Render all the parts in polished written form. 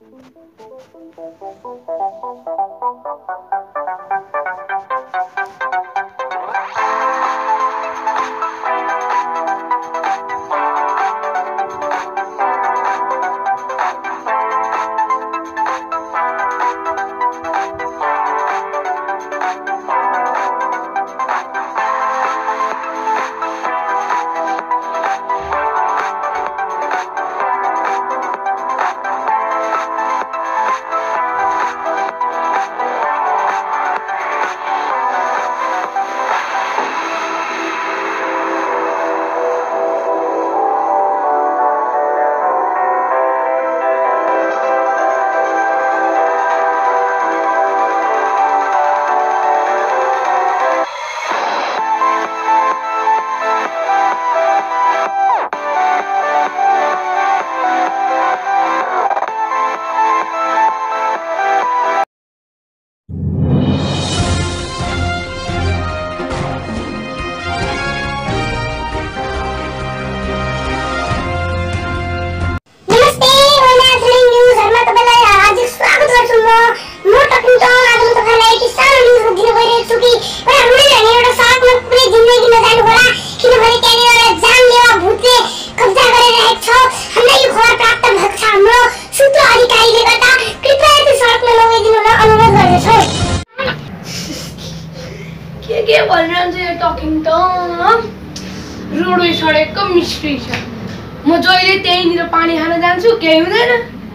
Roadway सडेको mystery छ। म जहिले त्यहीँनिर पानी खान जान्छु, केही हुँदैन।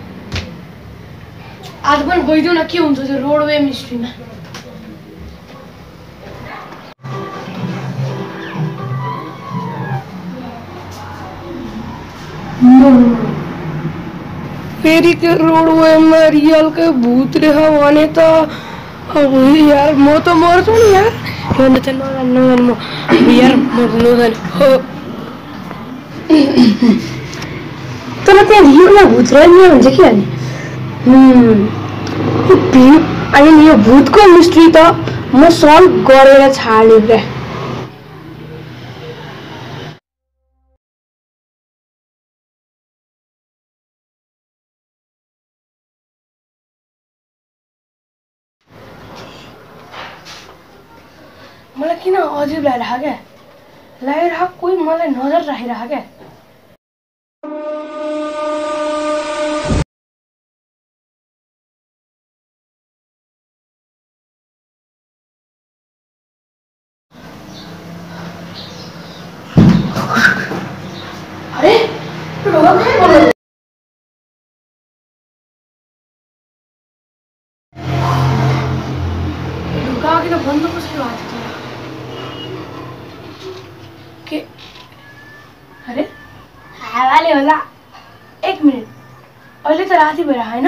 आज पनि गइदिउ न, के हुन्छ त्यो रोडवे मिस्ट्रीमा। फेरि त्यो रोडवेमा रियलकै भूत रहेछ भने त अब यार म त मर्छु नि यार। भन्दा चाहिँ नजानु म यार मर्नु जाने हो। तर त्यहाँ रियलमा भूत रहेन भन्छ कि अनि अनि यो भूतको मिस्ट्री त म सल्भ गरेर छाड्ने क्या। मलाई किन अजिब लागिरहेको क्या, लागिरहेको कोही मलाई नजर राखिरहेको क्या। अरे ढुका किन बन्द कसरी भएको थियो? के अरे हावाले होला। एक मिनट, अहिले त राति भएर होइन?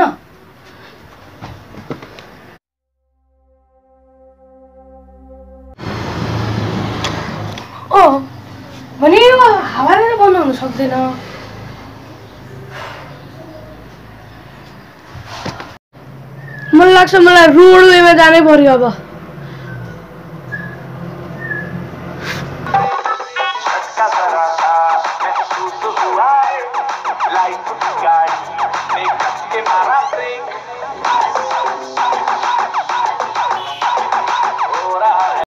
भने यो हावाले बन्द हुन सक्दैन। मलाई लाग्छ मलाई रोडवेमा जानै पर्यो अब।